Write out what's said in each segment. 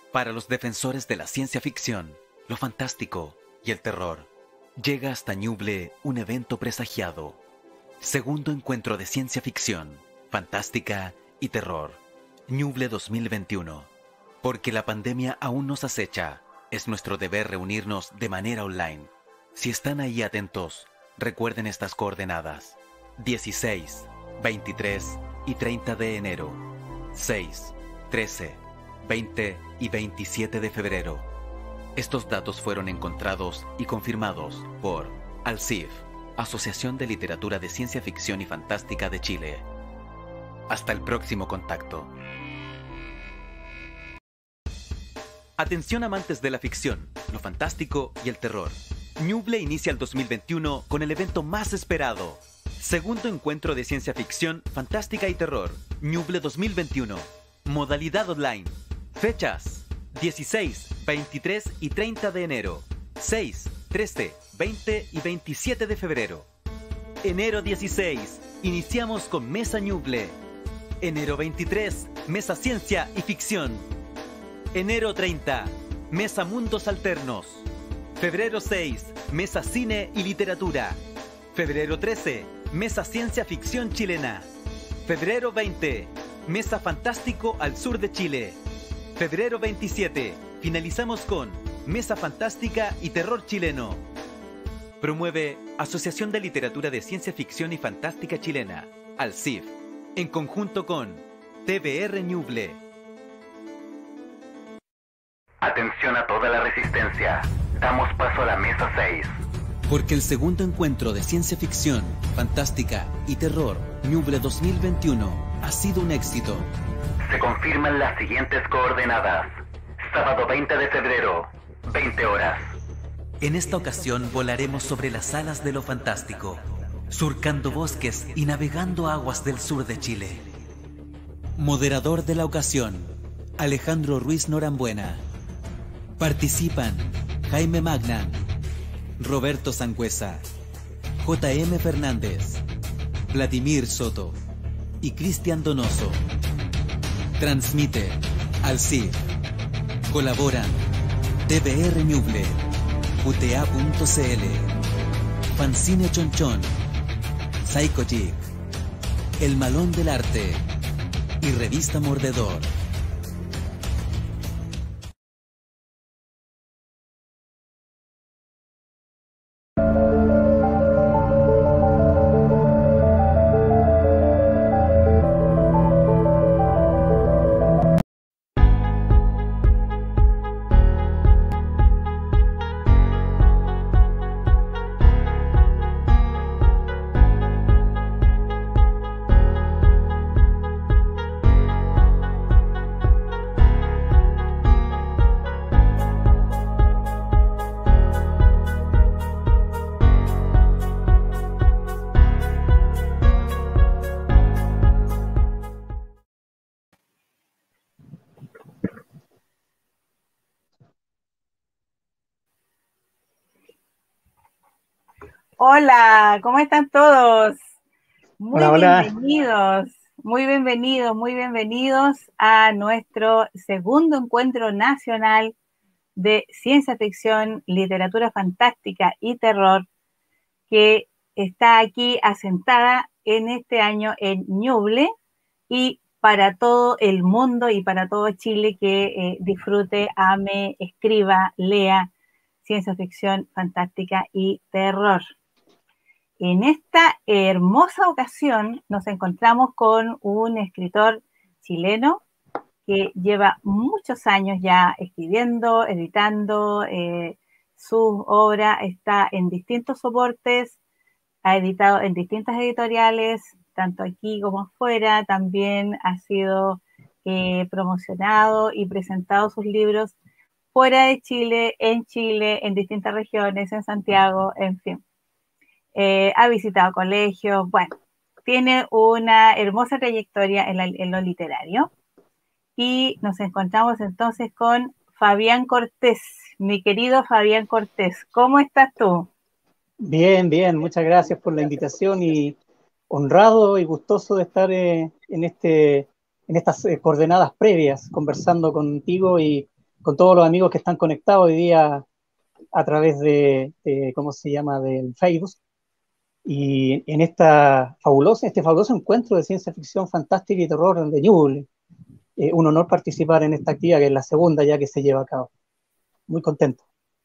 Para los defensores de la ciencia ficción, lo fantástico y el terror, llega hasta Ñuble un evento presagiado. Segundo encuentro de ciencia ficción, fantástica y terror. Ñuble 2021. Porque la pandemia aún nos acecha, es nuestro deber reunirnos de manera online. Si están ahí atentos, recuerden estas coordenadas: 16, 23 y 30 de enero, 6, 13, 20 y 27 de febrero. Estos datos fueron encontrados y confirmados por ALCIF, Asociación de Literatura de Ciencia Ficción y Fantástica de Chile. Hasta el próximo contacto. Atención amantes de la ficción, lo fantástico y el terror. Ñuble inicia el 2021 con el evento más esperado. Segundo encuentro de ciencia ficción, fantástica y terror. Ñuble 2021. Modalidad online. Fechas: 16, 23 y 30 de enero. 6, 13, 20 y 27 de febrero. Enero 16. Iniciamos con Mesa Ñuble. Enero 23. Mesa Ciencia y Ficción. Enero 30. Mesa Mundos Alternos. Febrero 6. Mesa Cine y Literatura. Febrero 13. Mesa Ciencia Ficción Chilena. Febrero 20. Mesa Fantástico al Sur de Chile. Febrero 27. Finalizamos con Mesa Fantástica y Terror Chileno. Promueve Asociación de Literatura de Ciencia Ficción y Fantástica Chilena, ALCIF, en conjunto con TBR Ñuble. Atención a toda la resistencia. Damos paso a la mesa 6. Porque el segundo encuentro de ciencia ficción, fantástica y terror, Ñuble 2021, ha sido un éxito. Se confirman las siguientes coordenadas. Sábado 20 de febrero, 20 horas. En esta ocasión volaremos sobre las alas de lo fantástico, surcando bosques y navegando aguas del sur de Chile. Moderador de la ocasión, Alejandro Ruiz Norambuena. Participan Jaime Magnan, Roberto Sangüesa, J.M. Fernández, Vladimir Soto y Cristian Donoso. Transmite ALCIF. Colaboran TBR Ñuble, UTA.cl, Fanzine Chonchón, Psycho Geek, El Malón del Arte y Revista Mordedor. Hola, ¿cómo están todos? Hola. Muy bienvenidos a nuestro segundo encuentro nacional de ciencia ficción, literatura fantástica y terror, que está aquí asentada en este año en Ñuble y para todo el mundo y para todo Chile que disfrute, ame, escriba, lea ciencia ficción, fantástica y terror. En esta hermosa ocasión nos encontramos con un escritor chileno que lleva muchos años ya escribiendo, editando, su obra está en distintos soportes, ha editado en distintas editoriales, tanto aquí como afuera, también ha sido promocionado y presentado sus libros fuera de Chile, en distintas regiones, en Santiago, en fin. Ha visitado colegios, bueno, tiene una hermosa trayectoria en lo literario. Y nos encontramos entonces con Fabián Cortés, mi querido Fabián Cortés. ¿Cómo estás tú? Bien, muchas gracias por la invitación y honrado y gustoso de estar en estas coordenadas previas, conversando contigo y con todos los amigos que están conectados hoy día a través de ¿cómo se llama?, del Facebook. Y en este fabuloso encuentro de ciencia ficción fantástica y terror de Ñuble. Un honor participar en esta actividad, que es la segunda ya que se lleva a cabo. Muy contento.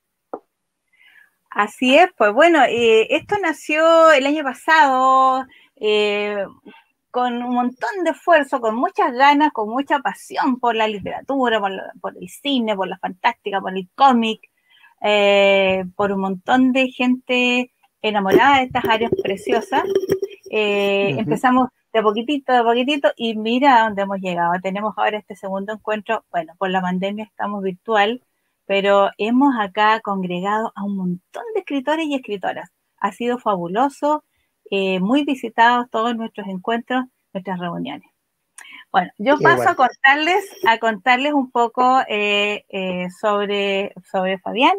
Así es, pues bueno, esto nació el año pasado con un montón de esfuerzo, con muchas ganas, con mucha pasión por la literatura, por el cine, por la fantástica, por el cómic, por un montón de gente enamorada de estas áreas preciosas. Empezamos de poquitito, y mira a dónde hemos llegado. Tenemos ahora este segundo encuentro, bueno, por la pandemia estamos virtual, pero hemos acá congregado a un montón de escritores y escritoras. Ha sido fabuloso, muy visitados todos nuestros encuentros, nuestras reuniones. Bueno, yo paso a contarles un poco sobre Fabián.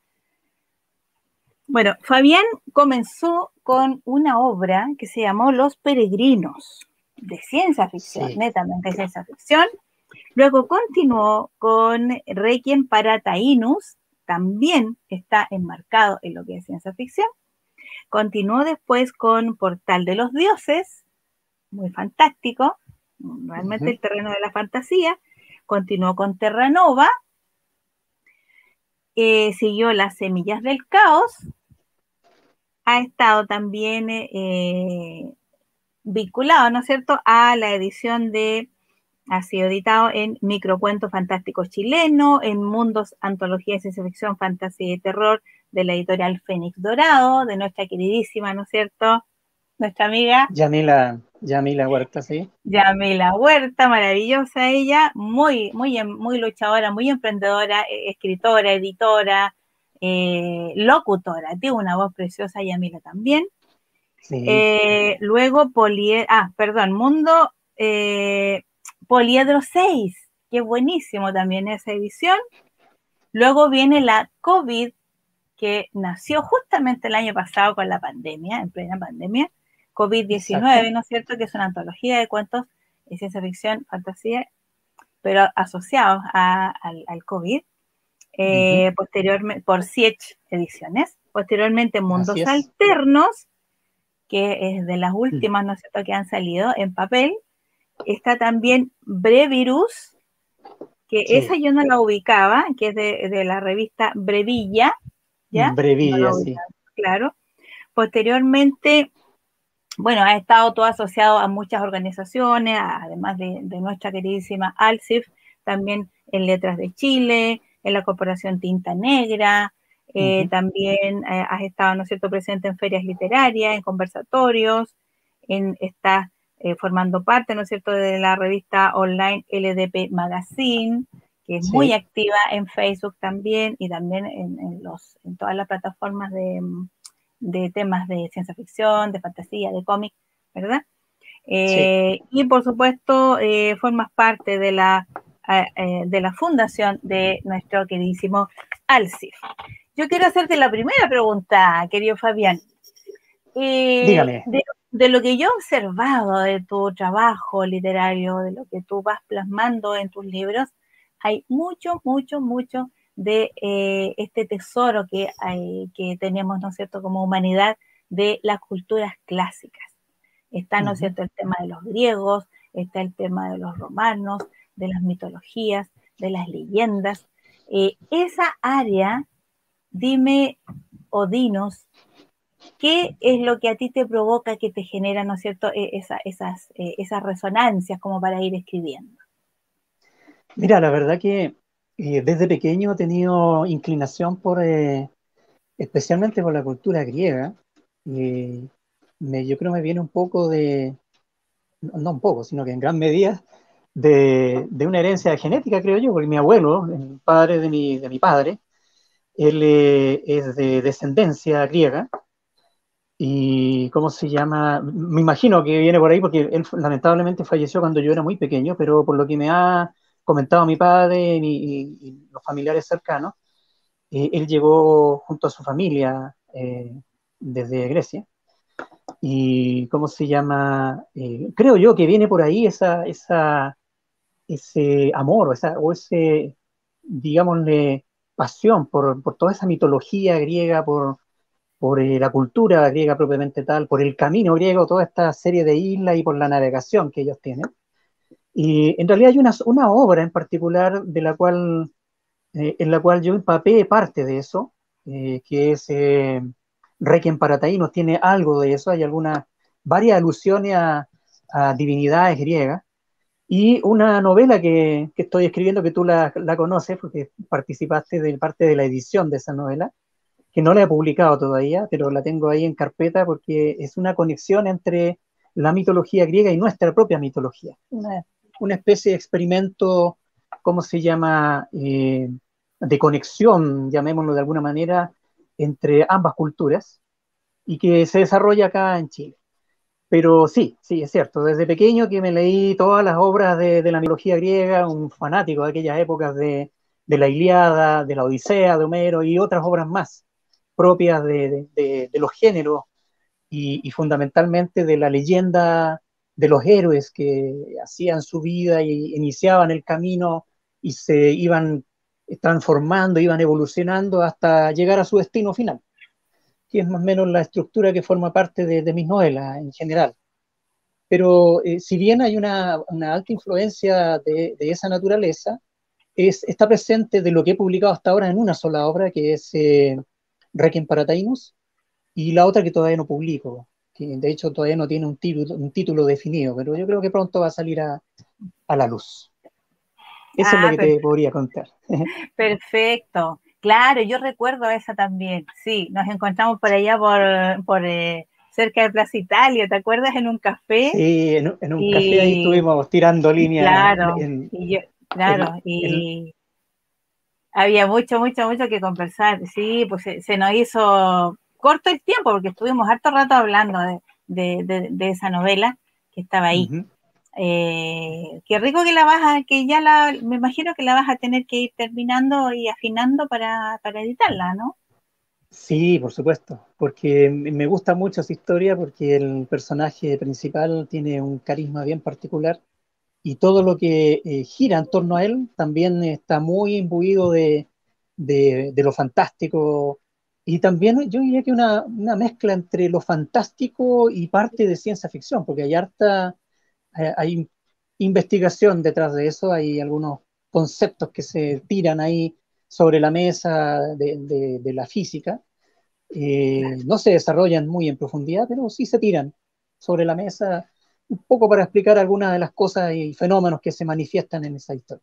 Bueno, Fabián comenzó con una obra que se llamó Los Peregrinos, de ciencia ficción, sí, netamente ciencia ficción. Luego continuó con Requiem para Taínus, también está enmarcado en lo que es ciencia ficción. Continuó después con Portal de los Dioses, muy fantástico, realmente el terreno de la fantasía. Continuó con Terranova, siguió Las Semillas del Caos. Ha estado también vinculado, ¿no es cierto?, a la edición ha sido editado en Microcuentos Fantásticos Chileno, en Mundos, Antología de Ciencia Ficción, Fantasía y Terror, de la editorial Fénix Dorado, de nuestra queridísima, ¿no es cierto?, nuestra amiga Yamila Huerta, sí. Yamila Huerta, maravillosa ella, muy luchadora, muy emprendedora, escritora, editora, locutora, tiene una voz preciosa, Yamila también. Sí. Luego Mundo Poliedro 6, que es buenísimo también esa edición. Luego viene la COVID, que nació justamente el año pasado con la pandemia, en plena pandemia, COVID-19, ¿no es cierto?, que es una antología de cuentos de ciencia ficción, fantasía, pero asociados al COVID. Posteriormente, por Siech Ediciones. Posteriormente, Mundos Alternos, que es de las últimas, ¿no es cierto?, que han salido en papel. Está también Brevirus, que esa yo no la ubicaba, que es de la revista Brevilla, ¿ya? Brevilla, no sí. Claro. Posteriormente, bueno, ha estado todo asociado a muchas organizaciones, además de nuestra queridísima ALCIF, también en Letras de Chile, en la Corporación Tinta Negra, también has estado, ¿no es cierto?, presente en ferias literarias, en conversatorios, estás formando parte, ¿no es cierto?, de la revista online LDP Magazine, que es muy activa en Facebook también, y también en todas las plataformas de temas de ciencia ficción, de fantasía, de cómic, ¿verdad? Y por supuesto formas parte de la fundación de nuestro queridísimo ALCIF. Yo quiero hacerte la primera pregunta, querido Fabián. Dígame. De lo que yo he observado de tu trabajo literario, de lo que tú vas plasmando en tus libros, hay mucho de este tesoro que tenemos, ¿no es cierto?, como humanidad, de las culturas clásicas. Está, ¿no es cierto?, el tema de los griegos, está el tema de los romanos, de las mitologías, de las leyendas. Esa área, dime o dinos, ¿qué es lo que a ti te provoca, que te genera, ¿no es cierto?, esas resonancias como para ir escribiendo? Mira, la verdad que desde pequeño he tenido inclinación especialmente por la cultura griega. Yo creo que me viene un poco no un poco, sino que en gran medida de una herencia genética, creo yo, porque mi abuelo, el padre de mi padre, él es de descendencia griega. Y ¿cómo se llama? Me imagino que viene por ahí porque él lamentablemente falleció cuando yo era muy pequeño, pero por lo que me ha comentado mi padre y los familiares cercanos, él llegó junto a su familia desde Grecia. Y ¿cómo se llama? Creo yo que viene por ahí ese amor o ese digámosle, pasión por toda esa mitología griega, por la cultura griega propiamente tal, por el camino griego, toda esta serie de islas y por la navegación que ellos tienen. Y en realidad hay una obra en particular en la cual yo empapé parte de eso, que es Requiem para Taínos, tiene algo de eso, hay varias alusiones a divinidades griegas, y una novela que estoy escribiendo, que tú la conoces, porque participaste de parte de la edición de esa novela, que no la he publicado todavía, pero la tengo ahí en carpeta porque es una conexión entre la mitología griega y nuestra propia mitología. Una especie de experimento, ¿cómo se llama? De conexión, llamémoslo de alguna manera, entre ambas culturas y que se desarrolla acá en Chile. Pero sí, sí, es cierto, desde pequeño que me leí todas las obras de la mitología griega, un fanático de aquellas épocas de la Ilíada, de la Odisea, de Homero y otras obras más propias de los géneros y fundamentalmente de la leyenda de los héroes que hacían su vida y iniciaban el camino y se iban transformando, iban evolucionando hasta llegar a su destino final, que es más o menos la estructura que forma parte de mis novelas en general. Pero si bien hay una alta influencia de esa naturaleza, está presente de lo que he publicado hasta ahora en una sola obra, que es Requiem para Taínos, y la otra que todavía no publico, que de hecho todavía no tiene un título definido, pero yo creo que pronto va a salir a la luz. Eso es lo Ah, que te podría contar. perfecto. Claro, yo recuerdo esa también. Sí, nos encontramos por allá por cerca de Plaza Italia, ¿te acuerdas? En un café. Sí, en un café ahí Y, estuvimos tirando y líneas claro, en, claro, y había mucho, mucho, mucho que conversar. Sí, pues se nos hizo corto el tiempo porque estuvimos harto rato hablando de esa novela que estaba ahí. uh-huh. Qué rico que me imagino que la vas a tener que ir terminando y afinando para editarla, ¿no? Sí, por supuesto, porque me gusta mucho esa historia porque el personaje principal tiene un carisma bien particular y todo lo que gira en torno a él también está muy imbuido de lo fantástico y también yo diría que una mezcla entre lo fantástico y parte de ciencia ficción, porque hay investigación detrás de eso, hay algunos conceptos que se tiran ahí sobre la mesa de la física. No se desarrollan muy en profundidad, pero sí se tiran sobre la mesa un poco para explicar algunas de las cosas y fenómenos que se manifiestan en esa historia.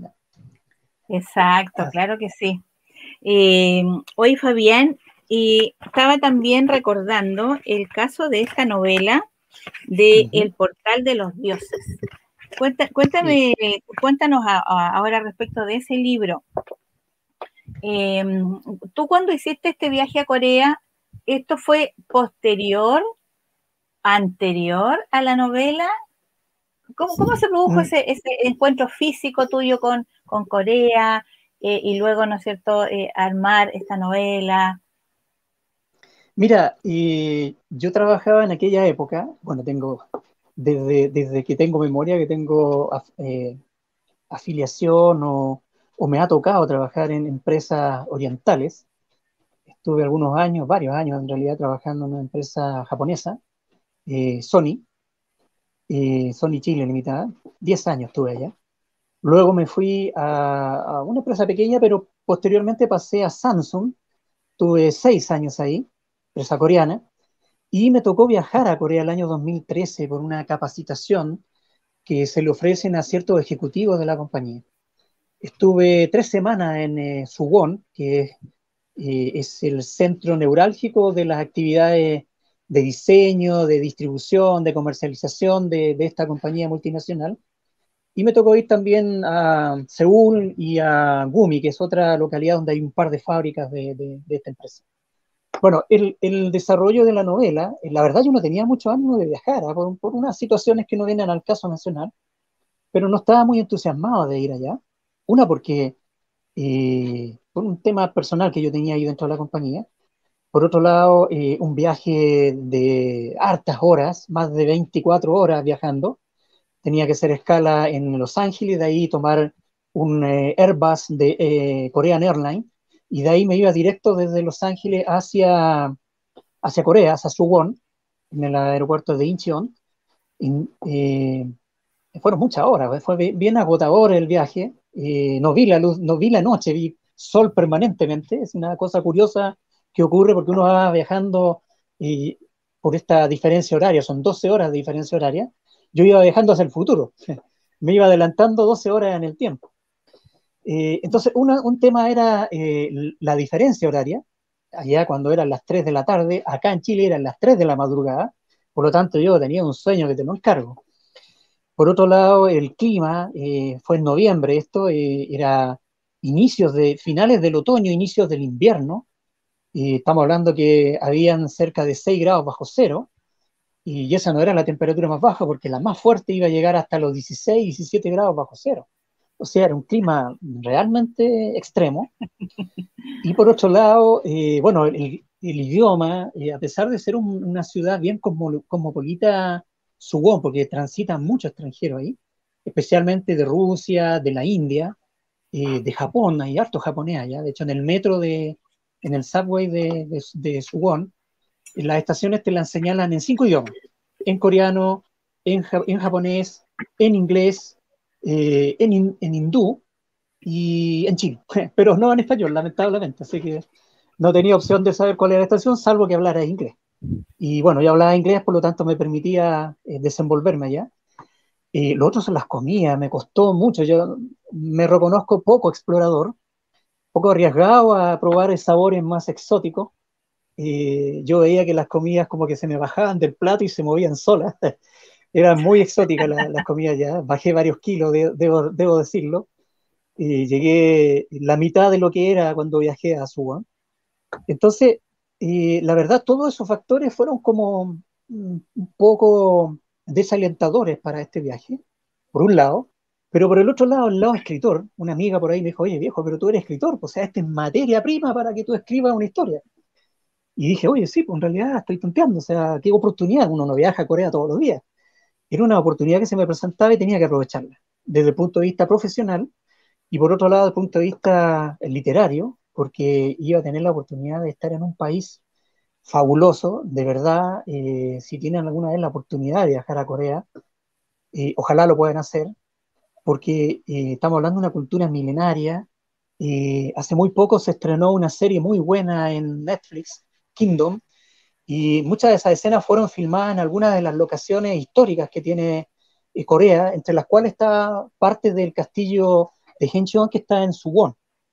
Exacto, Ah, claro que sí. Hoy Fabián, y estaba también recordando el caso de esta novela de uh-huh. El Portal de los Dioses. Sí. Cuéntanos ahora respecto de ese libro. Tú cuando hiciste este viaje a Corea, ¿esto fue posterior, anterior a la novela? ¿Cómo se produjo Mm, ese encuentro físico tuyo con Corea y luego, ¿no es cierto?, armar esta novela? Mira, yo trabajaba en aquella época, bueno, desde que tengo memoria, que tengo afiliación o me ha tocado trabajar en empresas orientales. Estuve algunos años, varios años en realidad, trabajando en una empresa japonesa, Sony, Sony Chile Limitada. 10 años estuve allá. Luego me fui a una empresa pequeña, pero posteriormente pasé a Samsung. Tuve 6 años ahí, empresa coreana, y me tocó viajar a Corea el año 2013 por una capacitación que se le ofrecen a ciertos ejecutivos de la compañía. Estuve 3 semanas en Suwon, que es el centro neurálgico de las actividades de diseño, de distribución, de comercialización de esta compañía multinacional. Y me tocó ir también a Seúl y a Gumi, que es otra localidad donde hay un par de fábricas de esta empresa. Bueno, el desarrollo de la novela, la verdad yo no tenía mucho ánimo de viajar, por unas situaciones que no vienen al caso mencionar, pero no estaba muy entusiasmado de ir allá. Una porque por un tema personal que yo tenía ahí dentro de la compañía. Por otro lado, un viaje de hartas horas, más de 24 horas viajando. Tenía que hacer escala en Los Ángeles, de ahí tomar un Airbus de Korean Airlines, y de ahí me iba directo desde Los Ángeles hacia Corea, hacia Suwon, en el aeropuerto de Incheon. Y, fueron muchas horas, fue bien agotador el viaje. No vi la luz, no vi la noche, vi sol permanentemente. Es una cosa curiosa que ocurre porque uno va viajando y por esta diferencia horaria, son 12 horas de diferencia horaria. Yo iba viajando hacia el futuro, me iba adelantando 12 horas en el tiempo. Entonces, un tema era la diferencia horaria. Allá cuando eran las 3 de la tarde, acá en Chile eran las 3 de la madrugada, por lo tanto yo tenía un sueño que te no encargo. Por otro lado, el clima, fue en noviembre esto, era finales del otoño, inicios del invierno, y estamos hablando que habían cerca de 6 grados bajo cero, y esa no era la temperatura más baja, porque la más fuerte iba a llegar hasta los 16, 17 grados bajo cero. O sea, era un clima realmente extremo. Y por otro lado, bueno, el idioma, a pesar de ser una ciudad bien cosmopolita, Suwon, porque transitan muchos extranjeros ahí, especialmente de Rusia, de la India, de Japón, hay harto japonés allá. De hecho, en el subway de Suwon, en las estaciones te la señalan en 5 idiomas: en coreano, en japonés, en inglés, en hindú y en chino, pero no en español, lamentablemente, así que no tenía opción de saber cuál era la estación, salvo que hablara inglés. Y bueno, yo hablaba inglés, por lo tanto me permitía desenvolverme allá. Lo otro son las comidas, me costó mucho, yo me reconozco poco explorador, poco arriesgado a probar sabores más exóticos. Yo veía que las comidas como que se me bajaban del plato y se movían solas. Eran muy exóticas las comidas ya, bajé varios kilos, debo decirlo. Llegué la mitad de lo que era cuando viajé a Suwon. Entonces, la verdad, todos esos factores fueron como un poco desalentadores para este viaje, por un lado, pero por el otro lado, el lado escritor, una amiga por ahí me dijo: oye viejo, pero tú eres escritor, pues, o sea, esta es materia prima para que tú escribas una historia. Y dije: oye, sí, pues en realidad estoy tonteando, o sea, qué oportunidad, uno no viaja a Corea todos los días. Era una oportunidad que se me presentaba y tenía que aprovecharla, desde el punto de vista profesional, y por otro lado, desde el punto de vista literario, porque iba a tener la oportunidad de estar en un país fabuloso, de verdad. Si tienen alguna vez la oportunidad de viajar a Corea, ojalá lo puedan hacer, porque estamos hablando de una cultura milenaria. Hace muy poco se estrenó una serie muy buena en Netflix, Kingdom, y muchas de esas escenas fueron filmadas en algunas de las locaciones históricas que tiene Corea, entre las cuales está parte del castillo de Hencheon, que está en Suwon,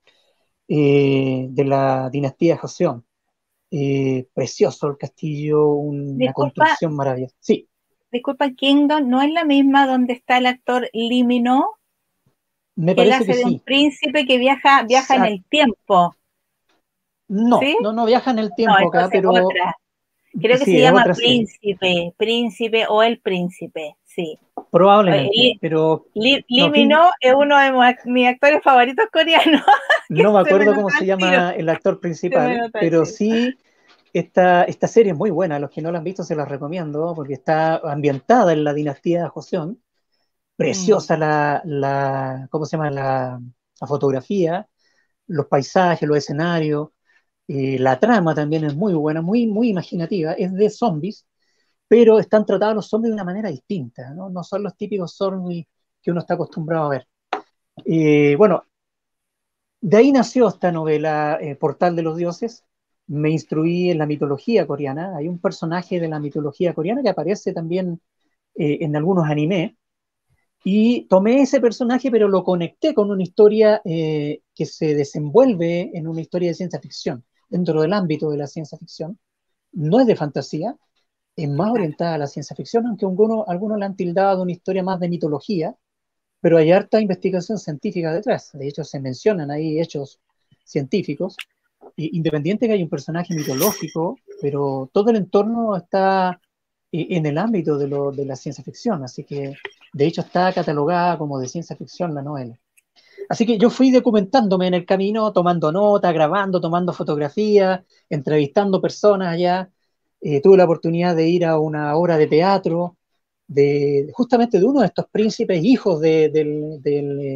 de la dinastía Joseon. Precioso el castillo, una Disculpa, construcción maravillosa. Sí, disculpa, Kingdom, ¿no es la misma donde está el actor Lee Min-ho, me que él parece que hace de un sí. príncipe que viaja en el tiempo? No, ¿Sí? no viaja en el No, tiempo acá, entonces pero otra. Creo que sí, se es llama otra serie. Príncipe o El Príncipe, sí. Probablemente, Lee, pero Lee no, King, Min-ho es uno de mis actores favoritos coreanos, que no me se me acuerdo nota cómo se el tiro, llama el actor se me principal, nota el pero tiro. sí, esta serie es muy buena. A los que no la han visto se las recomiendo, porque está ambientada en la dinastía Joseon. Mm. Preciosa ¿cómo se llama? La fotografía, los paisajes, los escenarios. La trama también es muy buena, muy, muy imaginativa. Es de zombies, pero están tratados los zombies de una manera distinta, ¿no? No son los típicos zombies que uno está acostumbrado a ver. Bueno, de ahí nació esta novela, Portal de los Dioses. Me instruí en la mitología coreana. Hay un personaje de la mitología coreana que aparece también en algunos animes. Y tomé ese personaje, pero lo conecté con una historia que se desenvuelve en una historia de ciencia ficción, dentro del ámbito de la ciencia ficción. No es de fantasía, es más Claro. orientada a la ciencia ficción, aunque algunos la han tildado de una historia más de mitología, pero hay harta investigación científica detrás. De hecho, se mencionan ahí hechos científicos, independiente que hay un personaje mitológico, pero todo el entorno está en el ámbito de la ciencia ficción, así que de hecho está catalogada como de ciencia ficción la novela. Así que yo fui documentándome en el camino, tomando nota, grabando, tomando fotografías, entrevistando personas allá. Tuve la oportunidad de ir a una obra de teatro justamente de uno de estos príncipes, hijos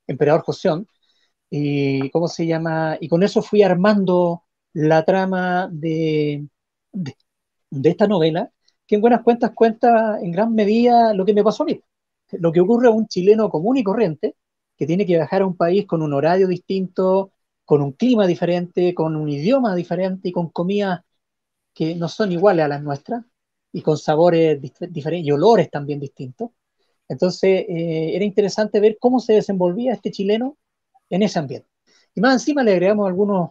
emperador Joseon, y ¿cómo se llama? Y con eso fui armando la trama de, de esta novela, que en buenas cuentas cuenta en gran medida lo que me pasó a mí, lo que ocurre a un chileno común y corriente, que tiene que viajar a un país con un horario distinto, con un clima diferente, con un idioma diferente y con comidas que no son iguales a las nuestras, y con sabores diferentes y olores también distintos. Entonces, era interesante ver cómo se desenvolvía este chileno en ese ambiente. Y más encima le agregamos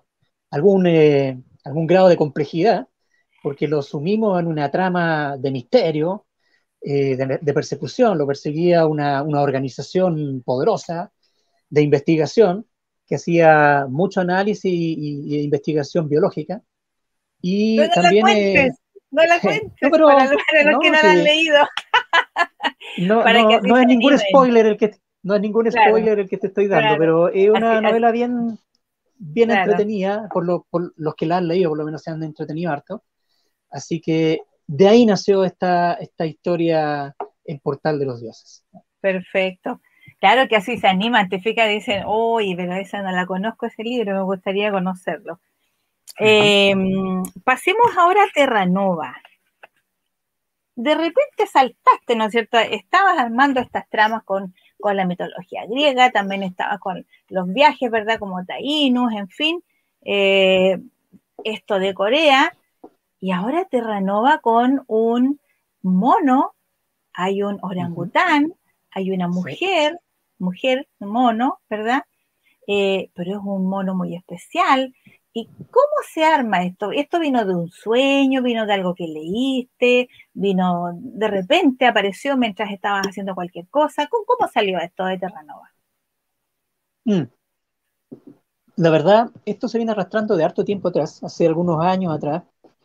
algún grado de complejidad, porque lo sumimos en una trama de misterio, de persecución. Lo perseguía una organización poderosa de investigación que hacía mucho análisis y investigación biológica. Pero Y no la también, cuentes, no la no, cuentes para los que no, no la han sí, leído, para que así no se es ningún animen. spoiler el que, no es ningún Claro, spoiler el que te estoy dando, claro. pero es Así, una novela bien claro. entretenida, por los que la han leído, por lo menos se han entretenido harto. Así que de ahí nació esta historia, El Portal de los Dioses. Perfecto. Claro que así se animan, te fijas, dicen, uy, pero esa no la conozco ese libro, me gustaría conocerlo. Ujú. Pasemos ahora a Terranova. De repente saltaste, ¿no es cierto? Estabas armando estas tramas con la mitología griega, también estabas con los viajes, ¿verdad? Como Taínus, en fin, eh, esto de Corea, y ahora Terranova con un mono, hay un Ujú. orangután, hay una Sí. mujer, mono, ¿verdad? Pero es un mono muy especial. ¿Y cómo se arma esto? ¿Esto vino de un sueño, vino de algo que leíste, vino de repente, apareció mientras estabas haciendo cualquier cosa? ¿Cómo salió esto de Terranova? Mm. La verdad, esto se viene arrastrando de harto tiempo atrás, hace algunos años atrás.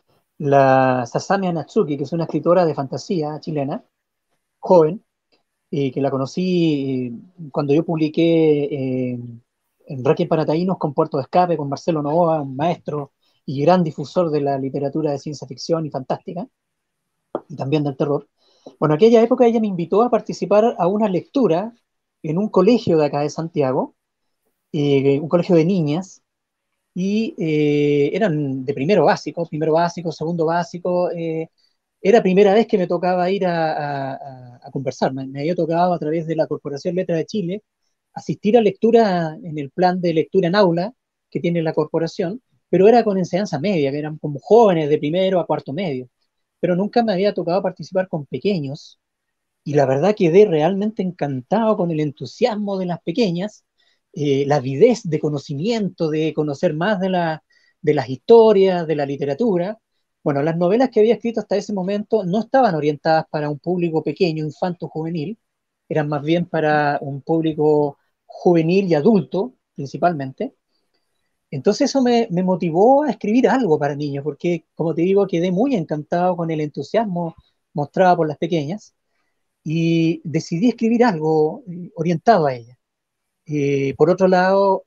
La Sasami Natsuki, que es una escritora de fantasía chilena, joven, y que la conocí cuando yo publiqué en Requiem para Taínos con Puerto de Escape, con Marcelo Novoa, un maestro y gran difusor de la literatura de ciencia ficción y fantástica, y también del terror. Bueno, aquella época ella me invitó a participar a una lectura en un colegio de acá de Santiago, un colegio de niñas, y eran de primero básico, segundo básico. Era primera vez que me tocaba ir a conversar. Me había tocado a través de la Corporación Letra de Chile asistir a lectura en el plan de lectura en aula que tiene la corporación, pero era con enseñanza media, que eran como jóvenes de primero a cuarto medio. Pero nunca me había tocado participar con pequeños, y la verdad quedé realmente encantado con el entusiasmo de las pequeñas, la avidez de conocimiento, de conocer más de las historias, de la literatura. Bueno, las novelas que había escrito hasta ese momento no estaban orientadas para un público pequeño, infanto-juvenil, eran más bien para un público juvenil y adulto, principalmente. Entonces eso me motivó a escribir algo para niños, porque, como te digo, quedé muy encantado con el entusiasmo mostrado por las pequeñas y decidí escribir algo orientado a ella. Por otro lado,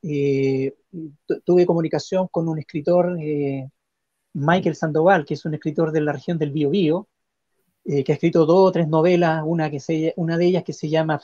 tuve comunicación con un escritor, Michael Sandoval, que es un escritor de la región del Biobío, que ha escrito dos o tres novelas, una de ellas que se llama,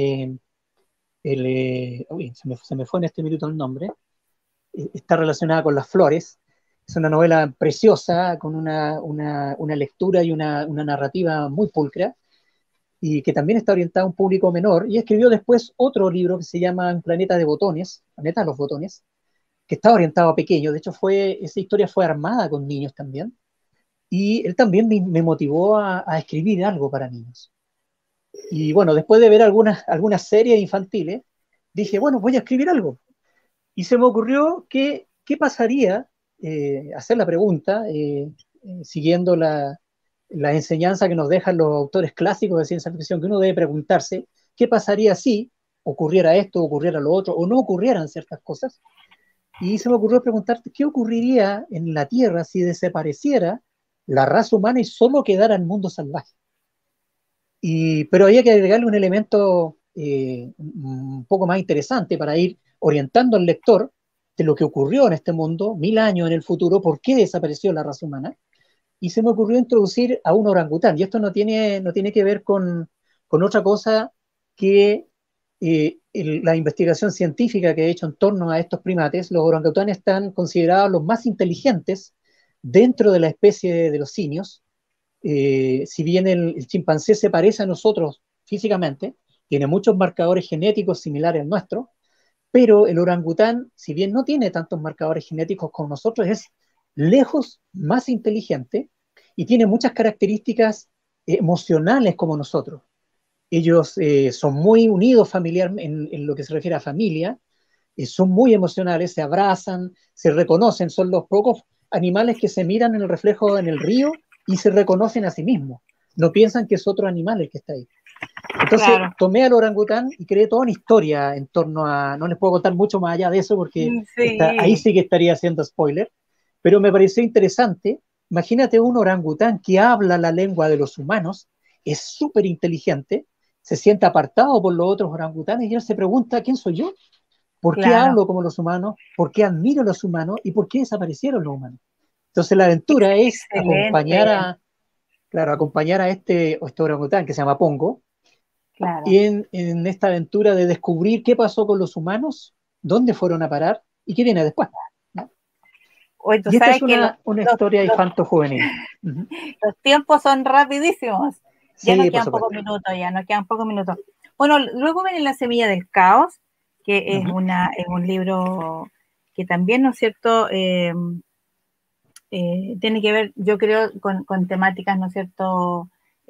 uy, se me fue en este minuto el nombre, está relacionada con las flores. Es una novela preciosa, con una lectura y una narrativa muy pulcra, y que también está orientada a un público menor, y escribió después otro libro que se llama Un planeta de botones, Planeta de los botones, que está orientado a pequeños. De hecho, esa historia fue armada con niños también, y él también me motivó a escribir algo para niños. Y bueno, después de ver algunas series infantiles, dije, bueno, voy a escribir algo. Y se me ocurrió que, ¿qué pasaría? Hacer la pregunta, siguiendo la enseñanza que nos dejan los autores clásicos de ciencia ficción, que uno debe preguntarse, ¿qué pasaría si ocurriera esto, ocurriera lo otro, o no ocurrieran ciertas cosas? Y se me ocurrió preguntarte, ¿qué ocurriría en la Tierra si desapareciera la raza humana y solo quedara el mundo salvaje? Pero había que agregarle un elemento un poco más interesante para ir orientando al lector de lo que ocurrió en este mundo 1000 años en el futuro, por qué desapareció la raza humana. Y se me ocurrió introducir a un orangután. Y esto no tiene que ver con otra cosa que la investigación científica que he hecho en torno a estos primates, los orangutanes están considerados los más inteligentes dentro de la especie de los simios. Si bien el chimpancé se parece a nosotros físicamente, tiene muchos marcadores genéticos similares al nuestro, pero el orangután, si bien no tiene tantos marcadores genéticos como nosotros, es lejos más inteligente y tiene muchas características emocionales como nosotros. Ellos son muy unidos familiarmente en lo que se refiere a familia, son muy emocionales, se abrazan, se reconocen, son los pocos animales que se miran en el reflejo en el río y se reconocen a sí mismos. No piensan que es otro animal el que está ahí. Entonces Claro. tomé al orangután y creé toda una historia en torno a, no les puedo contar mucho más allá de eso porque ahí Sí, sí que estaría haciendo spoiler, pero me pareció interesante. Imagínate un orangután que habla la lengua de los humanos, es súper inteligente, se siente apartado por los otros orangutanes y él se pregunta, ¿quién soy yo? ¿Por qué claro. hablo como los humanos? ¿Por qué admiro a los humanos? ¿Y por qué desaparecieron los humanos? Entonces la aventura es acompañar Excelente. acompañar a este orangután que se llama Pongo Claro. en esta aventura de descubrir qué pasó con los humanos, dónde fueron a parar y qué viene después, ¿no? Oye, tú Y esta es sabes que una historia infanto-juvenil. los tiempos son rapidísimos. Ya nos Sí, por quedan pocos supuesto. minutos, ya nos quedan pocos minutos. Bueno, luego viene La Semilla del Caos, que es Ujú. es un libro que también, ¿no es cierto?, tiene que ver, yo creo, con temáticas, ¿no es cierto?,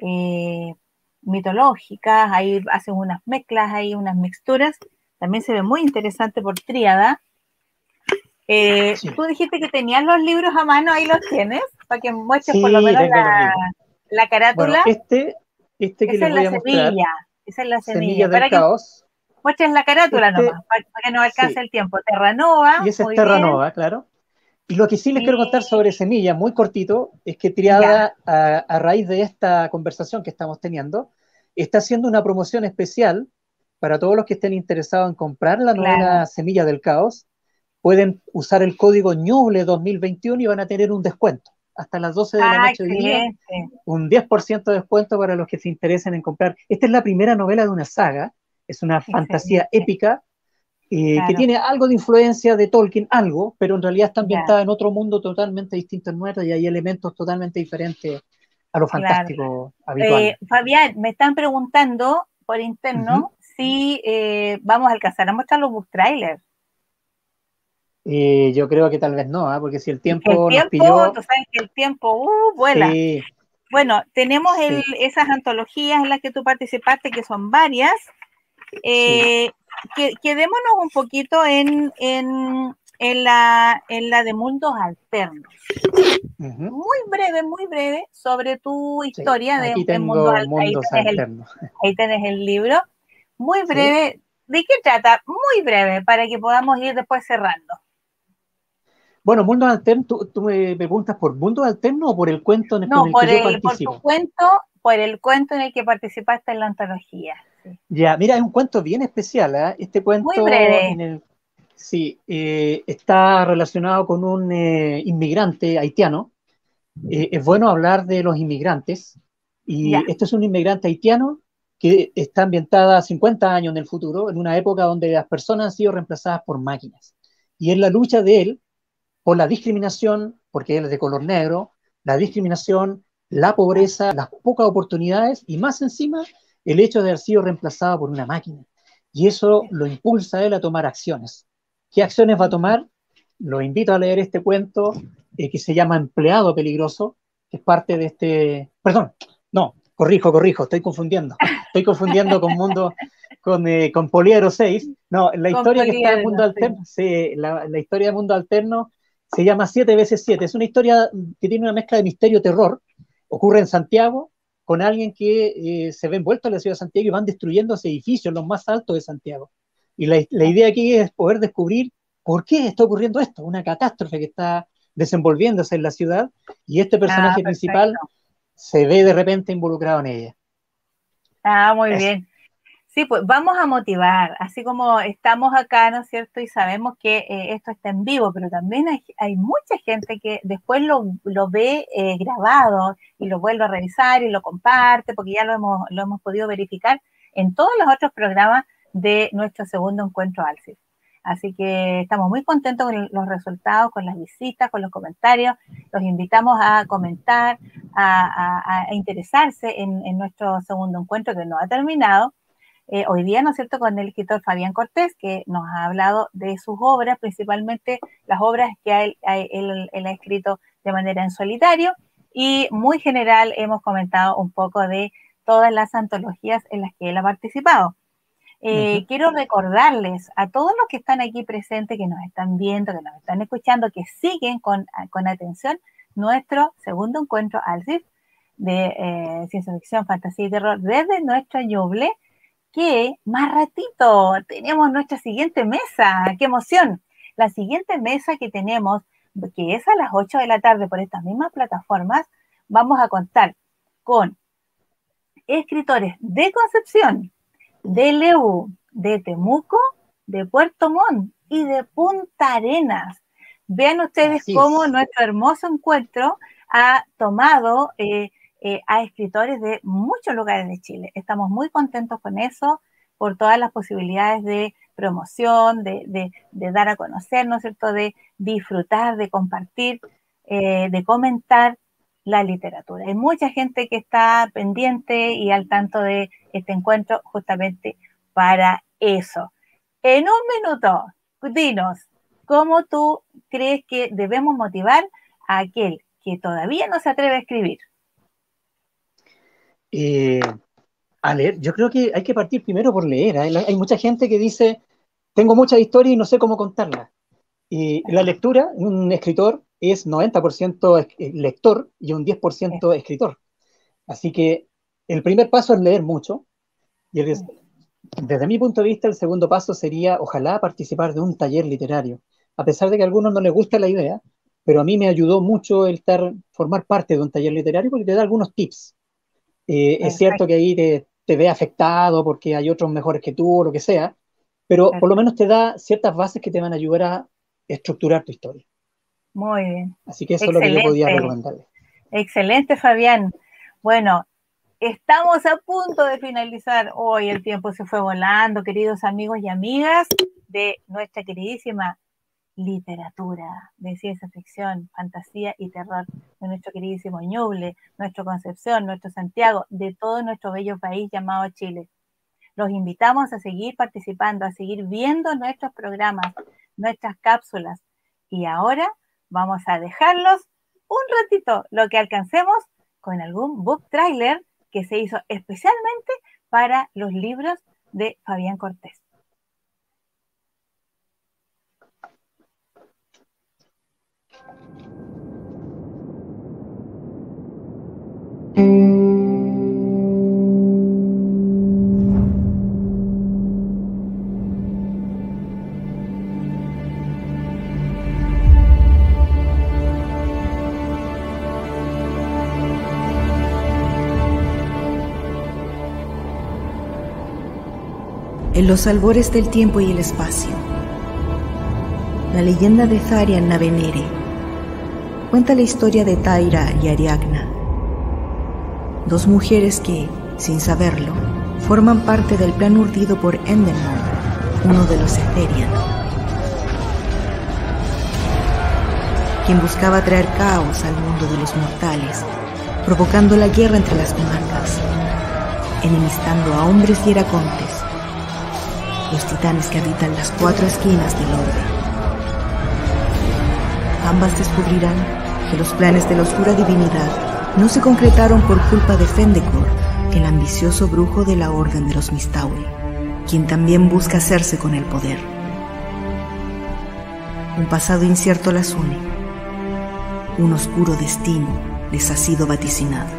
mitológicas, ahí hacen unas mezclas, hay unas mixturas, también se ve muy interesante por Tríada. Sí. Tú dijiste que tenías los libros a mano, ahí los tienes, para que muestres por lo Sí, menos tengo los libros. la Bueno, carátula. este que Esa les es voy la a mostrar, semilla, esa es la semilla. Semillas del Para que Caos, muestres la carátula este, nomás, para que no alcance sí, el tiempo. Terranova, y ese es muy bien. Terranova, claro. Y lo que sí les Y quiero contar sobre Semilla, muy cortito, es que ya, Triada, a raíz de esta conversación que estamos teniendo, está haciendo una promoción especial para todos los que estén interesados en comprar la claro. novela Semilla del Caos. Pueden usar el código Ñuble 2021 y van a tener un descuento. Hasta las 12 de la Ah, noche hoy día, excelente. un 10% de descuento para los que se interesen en comprar. Esta es la primera novela de una saga, es una fantasía Excelente, épica que claro. tiene algo de influencia de Tolkien, algo, pero en realidad está Ya, ambientada en otro mundo totalmente distinto al nuestro y hay elementos totalmente diferentes a lo claro. fantástico habitual. Fabián, me están preguntando por Ujú. interno si vamos a alcanzar a mostrar los book trailers. Yo creo que tal vez no, ¿ah? Porque si el Es que el tiempo nos tiempo, tú pilló, sabes que el tiempo vuela. sí, Bueno, tenemos sí, esas antologías en las que tú participaste, que son varias. sí. Quedémonos un poquito en la de mundos alternos. Ujú. Muy breve, sobre tu Sí, historia aquí en mundos tengo alternos. mundos alternos. Ahí tenés el libro. Muy ¿Sí? breve. ¿De qué trata? Muy breve, para que podamos ir después cerrando. Bueno, mundos alternos, tú me preguntas por mundos alternos o por el cuento con No, el que yo por tu participo. cuento, por el cuento en el que participaste en la antología. Sí. Ya, mira, es un cuento bien especial, ¿eh? Este Muy cuento breve. sí, está relacionado con un inmigrante haitiano. Es bueno hablar de los inmigrantes. Ya. Y este es un inmigrante haitiano que está ambientada 50 años en el futuro, en una época donde las personas han sido reemplazadas por máquinas. Y es la lucha de él por la discriminación, porque él es de color negro, la discriminación, la pobreza, las pocas oportunidades y más encima el hecho de haber sido reemplazado por una máquina. Y eso lo impulsa a él a tomar acciones. ¿Qué acciones va a tomar? Lo invito a leer este cuento que se llama Empleado Peligroso, que es parte de este... Perdón, no, corrijo, estoy confundiendo con Mundo, con Poliedro 6. No, la Con historia que está en Mundo poliedro, sí. Alterno, sí, la historia de Mundo Alterno se llama 7 veces 7. Es una historia que tiene una mezcla de misterio-terror. Ocurre en Santiago con alguien que se ve envuelto en la ciudad de Santiago y van destruyendo edificios, los más altos de Santiago. Y la idea aquí es poder descubrir por qué está ocurriendo esto, una catástrofe que está desenvolviéndose en la ciudad y este Ah, personaje principal perfecto. se ve de repente involucrado en ella. Ah, muy Eso. bien. Sí, pues vamos a motivar, así como estamos acá, ¿no es cierto? Y sabemos que esto está en vivo, pero también hay mucha gente que después lo ve grabado y lo vuelve a revisar y lo comparte, porque ya lo hemos podido verificar en todos los otros programas de nuestro segundo encuentro ALCIF. Así que estamos muy contentos con los resultados, con las visitas, con los comentarios. Los invitamos a comentar, a interesarse en nuestro segundo encuentro que no ha terminado. Hoy día, ¿no es cierto?, con el escritor Fabián Cortés, que nos ha hablado de sus obras, principalmente las obras que él ha escrito de manera en solitario, y muy general hemos comentado un poco de todas las antologías en las que él ha participado. Quiero recordarles a todos los que están aquí presentes, que nos están viendo, que nos están escuchando, que siguen con atención nuestro segundo encuentro ALCIF de ciencia ficción, fantasía y terror desde nuestra Ñuble, que más ratito tenemos nuestra siguiente mesa. ¡Qué emoción! La siguiente mesa que tenemos, que es a las 8 de la tarde por estas mismas plataformas, vamos a contar con escritores de Concepción, de Leú, de Temuco, de Puerto Montt y de Punta Arenas. Vean ustedes cómo nuestro hermoso encuentro ha tomado a escritores de muchos lugares de Chile. Estamos muy contentos con eso, por todas las posibilidades de promoción, de dar a conocer, ¿no es cierto?, de disfrutar, de compartir, de comentar la literatura. Hay mucha gente que está pendiente y al tanto de este encuentro justamente para eso. En un minuto, dinos, ¿cómo tú crees que debemos motivar a aquel que todavía no se atreve a escribir? A leer, yo creo que hay que partir primero por leer. Hay mucha gente que dice, tengo muchas historias y no sé cómo contarlas. La lectura, un escritor es 90% lector y un 10% escritor. Así que el primer paso es leer mucho. Y desde mi punto de vista, el segundo paso sería, ojalá, participar de un taller literario. A pesar de que a algunos no les gusta la idea, pero a mí me ayudó mucho el formar parte de un taller literario porque te da algunos tips. Es cierto que ahí te ve afectado porque hay otros mejores que tú o lo que sea, pero por lo menos te da ciertas bases que te van a ayudar a estructurar tu historia. Muy bien. Así que eso es lo que yo podía recomendarles. Excelente, Fabián. Bueno, estamos a punto de finalizar. Hoy el tiempo se fue volando, queridos amigos y amigas de nuestra queridísima literatura de ciencia ficción, fantasía y terror, de nuestro queridísimo Ñuble, nuestro Concepción, nuestro Santiago, de todo nuestro bello país llamado Chile. Los invitamos a seguir participando, a seguir viendo nuestros programas, nuestras cápsulas. Y ahora vamos a dejarlos un ratito, lo que alcancemos, con algún book trailer que se hizo especialmente para los libros de Fabián Cortés. En los albores del tiempo y el espacio, la leyenda de Zarya Navenere cuenta la historia de Taira y Ariadna, dos mujeres que, sin saberlo, forman parte del plan urdido por Endelmon, uno de los Etherian, quien buscaba traer caos al mundo de los mortales, provocando la guerra entre las comarcas, enemistando a hombres y eracontes, los titanes que habitan las cuatro esquinas del orbe. Ambas descubrirán que los planes de la oscura divinidad no se concretaron por culpa de Fendecor, el ambicioso brujo de la Orden de los Mistaurí, quien también busca hacerse con el poder. Un pasado incierto las une. Un oscuro destino les ha sido vaticinado.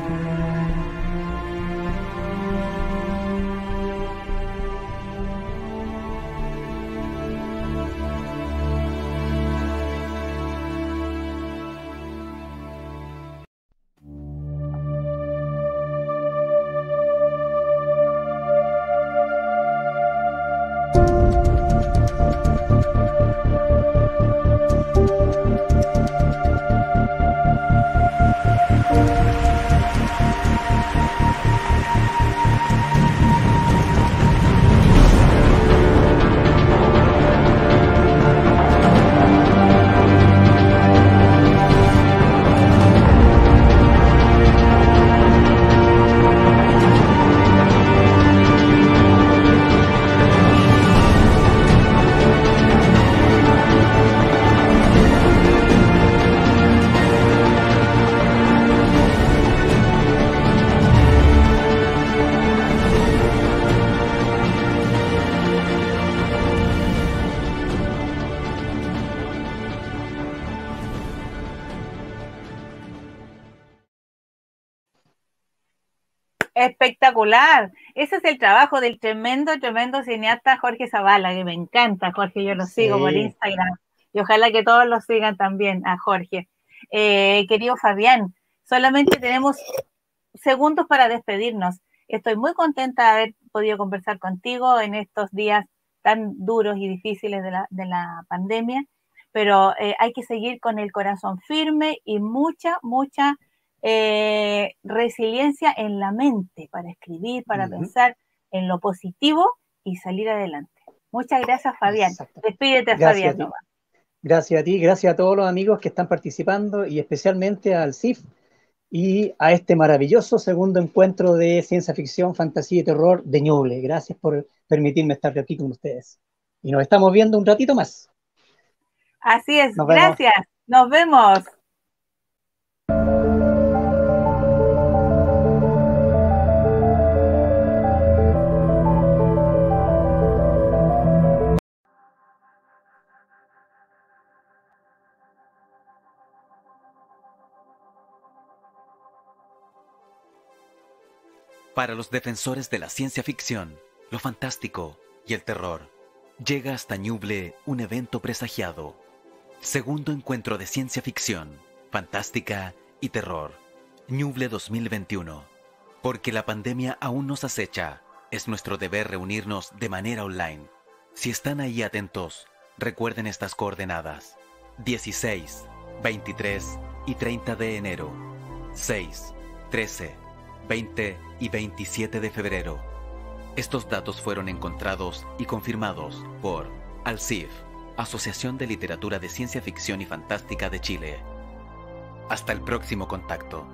Espectacular. Ese es el trabajo del tremendo cineasta Jorge Zavala, que me encanta, Jorge, yo lo sigo por Instagram y ojalá que todos lo sigan también a Jorge. Querido Fabián, solamente tenemos segundos para despedirnos. Estoy muy contenta de haber podido conversar contigo en estos días tan duros y difíciles de la pandemia, pero hay que seguir con el corazón firme y mucha resiliencia en la mente para escribir, para pensar en lo positivo y salir adelante. Muchas gracias, Fabián. Exacto. Despídete, Gracias Fabián. Gracias a ti, gracias a todos los amigos que están participando y especialmente al CIF y a este maravilloso segundo encuentro de ciencia ficción, fantasía y terror de Ñuble. Gracias por permitirme estar aquí con ustedes. Y nos estamos viendo un ratito más. Así es, gracias. Nos vemos. Para los defensores de la ciencia ficción, lo fantástico y el terror, llega hasta Ñuble un evento presagiado. Segundo encuentro de ciencia ficción, fantástica y terror. Ñuble 2021. Porque la pandemia aún nos acecha, es nuestro deber reunirnos de manera online. Si están ahí atentos, recuerden estas coordenadas. 16, 23 y 30 de enero. 6, 13, 20 y 27 de febrero. Estos datos fueron encontrados y confirmados por ALCIF, Asociación de Literatura de Ciencia Ficción y Fantástica de Chile. Hasta el próximo contacto.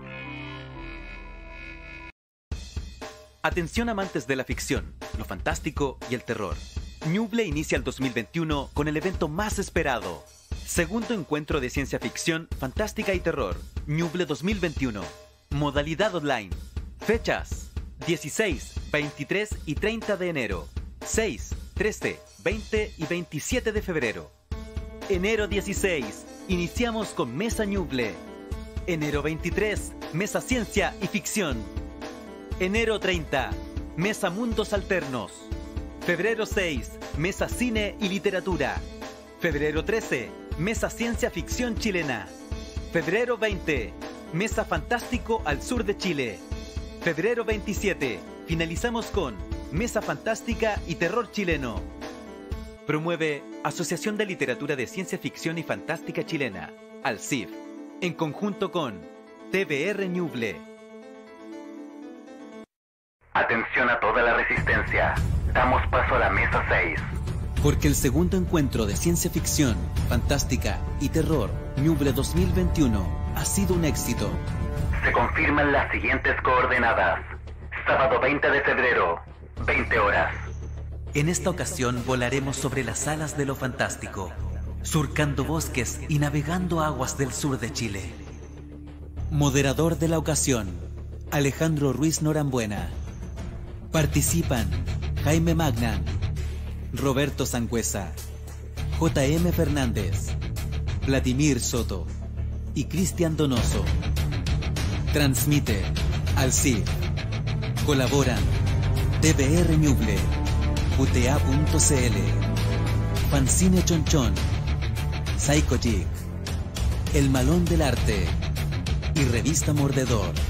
Atención amantes de la ficción, lo fantástico y el terror. Ñuble inicia el 2021 con el evento más esperado. Segundo encuentro de ciencia ficción, fantástica y terror. Ñuble 2021. Modalidad online. Fechas: 16, 23 y 30 de enero. 6, 13, 20 y 27 de febrero. Enero 16, iniciamos con Mesa Ñuble. Enero 23, Mesa Ciencia y Ficción. Enero 30, Mesa Mundos Alternos. Febrero 6, Mesa Cine y Literatura. Febrero 13, Mesa Ciencia Ficción Chilena. Febrero 20, Mesa Fantástico al Sur de Chile. Febrero 27, finalizamos con Mesa Fantástica y Terror Chileno. Promueve Asociación de Literatura de Ciencia Ficción y Fantástica Chilena, ALCIF, en conjunto con TBR Ñuble. Atención a toda la resistencia. Damos paso a la mesa 6. Porque el segundo encuentro de ciencia ficción, fantástica y terror, Ñuble 2021, ha sido un éxito. Se confirman las siguientes coordenadas. Sábado 20 de febrero, 20 horas. En esta ocasión volaremos sobre las alas de lo fantástico, surcando bosques y navegando aguas del sur de Chile. Moderador de la ocasión, Alejandro Ruiz Norambuena. Participan Jaime Magnan, Roberto Sangüesa, J.M. Fernández, Vladimir Soto y Cristian Donoso. Transmite ALCIF. Colaboran TBR Ñuble, UTA.cl, Fanzine Chonchón, Psycho Geek, El Malón del Arte y Revista Mordedor.